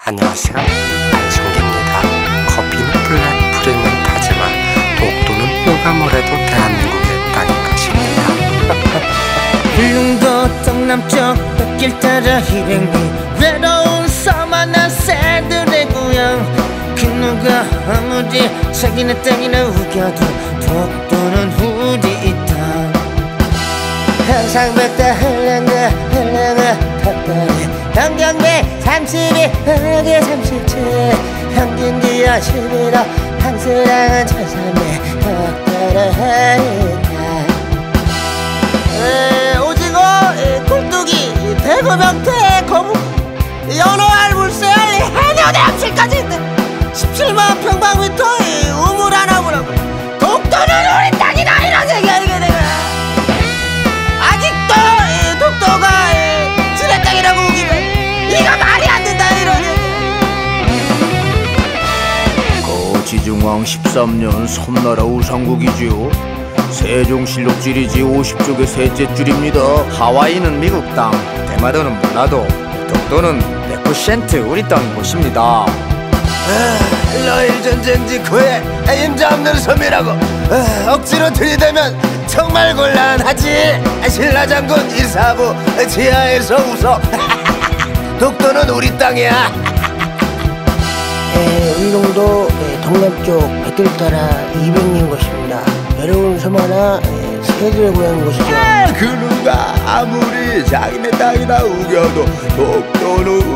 안녕하세요, 안성기입니다. 커피는 블랙, 프리는 타지만 독도는 누가 뭐래도 대한민국의 땅인 것입니다. 울릉도 동남쪽 뱃길 따라 일행이 외로운 서만한 새들의 고향. 그 누가 아무리 자기네 땅이나 우겨도 독도는 우리 땅. 항상 뱉다 흘러가 덕분에 평경배 32 흑에 37 평균기와 11호 항수량은 1300 덕도는 우리 땅. 오징어, 굴뚝이, 대구명태, 거북, 연어알, 물새알, 해녀대 암실까지 17만 평방미터 우물 하나무라고. 독도는 우리 땅이다 이런 얘기야 이게 내가. 아직도 독도가 지네 땅이라고 우기면 이거 말이 안 된다 이런 얘기. 거지중왕 13년 섬나라 우상국이지요. 세종실록 지리지 50쪽의 셋째 줄입니다. 하와이는 미국 땅, 대마도는 몰라도 독도는 100% 우리 땅인 곳입니다. 러일 전쟁 직후에 임자 없는 섬이라고 억지로 들이대면 정말 곤란하지. 신라장군 이사부 지하에서 웃어. 독도는 우리 땅이야. 울릉도 동남쪽 뱃길 따라 200년 곳입니다. 외로운 섬 하나 새들의 고향인 곳이죠. 그 누가 아무리 자기네 땅이나 우겨도 독도는